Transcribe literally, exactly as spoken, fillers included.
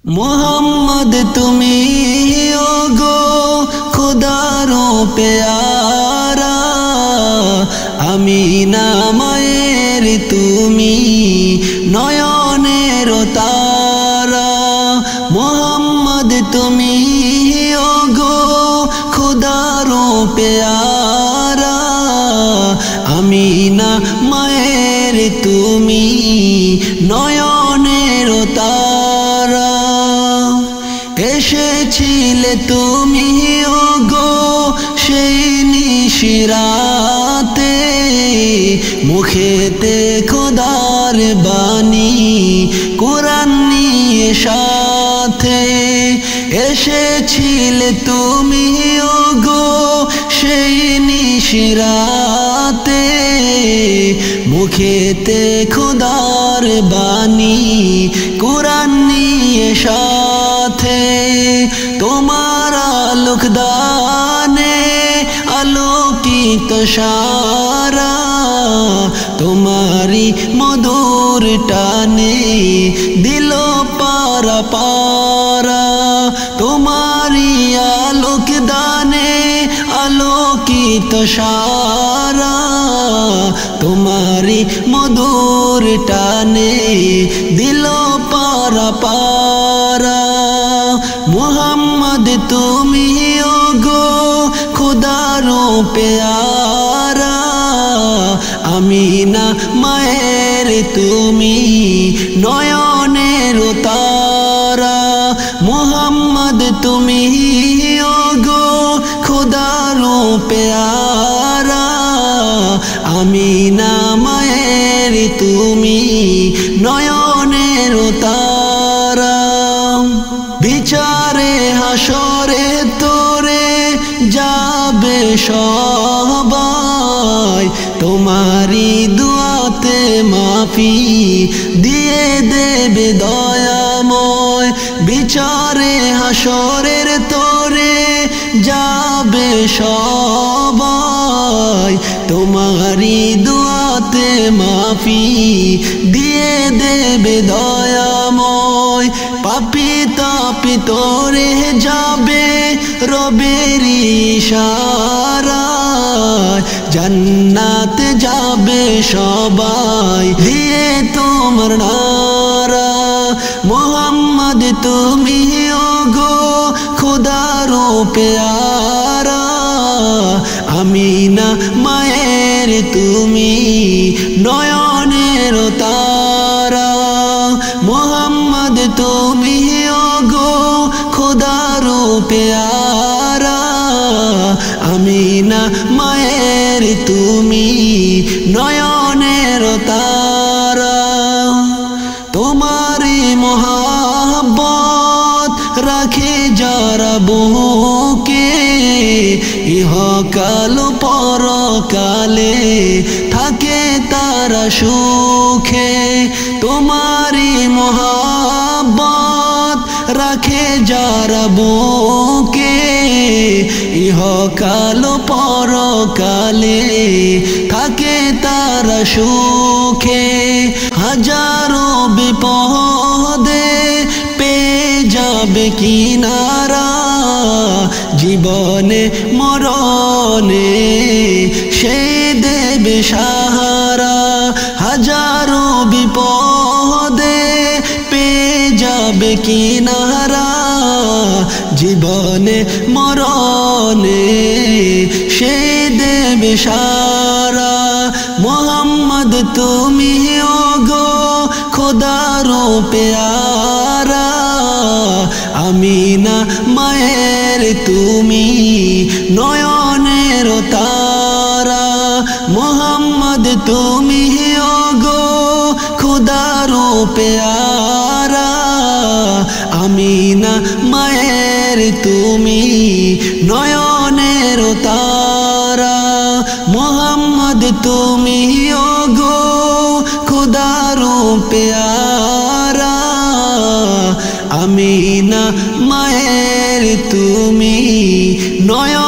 मोहम्मद तुमी ओगो खुदारो प्यारा आमीना मायेर तुमी नयनेर तारा। मोहम्मद तुमी ओगो खुदारो प्यारा आमीना मायेर तुमी नयनेर तारा। एसेছিলে তুমি ওগো সেই নিশিরাতে মুখেতে খোদার বাণী কোরআন নিয়ে সাথে। এসেছিলে তুমি ওগো সেই নিশিরাতে মুখেতে খোদার বাণী কোরআন নিয়ে সাথে। তোমার আলোক দানে আলোকিত সারা তোমারি মধুর টানে দিল পারা পারা। তোমারি আলোক দানে আলোকিত সারা তোমারি মধুর টানে দিল পারা পারা। মোহাম্মদ তুমি ওগো খুদারো প্যারা আমিনা মায়ের তুমি নয়নের তারা। মোহাম্মদ তুমি ওগো খুদারো প্যারা আমিনা মায়ের তুমি নয়নের তারা। বিচারে হাসরে তোরে যাবে সবাই তোমারি দুয়াতে মাফি দিয়ে দেবে দয়াময়। বিচারে হাসরের তোরে যাবে সবাই তোমারি দুয়াতে মাফি দিয়ে দেবে দয়াময়। পাপি তাপি তোরে যাবে রবের ইশারায় জান্নাতে যাবে সবাই দিয়ে তোমার নারা। মোহাম্মদ তুমি ওগো খুদারো প্যারা আমিনা মায়ের তুমি নয়নের তারা। মোহাম্মদ তুমি ওগো খুদারো প্যারা আমিনা মায়ের তুমি নয়নের তারা। তোমারি মহাব্বত রাখে যারা বুকে ইহকাল পরকালে থাকে তারা সুখে। তোমারি মহাব্বত রাখে যারা বুকে ইহকাল পরকালে থাকে তারা সুখে। হাজারো বিপদে পেয়ে যাবে কিনারা জীবনে মরণে সে দেবে সাহারা। হাজারো বিপদে পেয়ে যাবে কিনারা জীবনে মরণে সে দেবে সারা। মোহাম্মদ তুমি ওগো খুদারো প্যারা আমিনা মায়ের তুমি নয়নের তারা। মোহাম্মদ তুমি ওগো খুদারো প্যারা আমিনা মায়ের তুমি নয়নের তারা। মোহাম্মদ তুমি ওগো খুদারো প্যারা আমিনা মায়ের তুমি নয়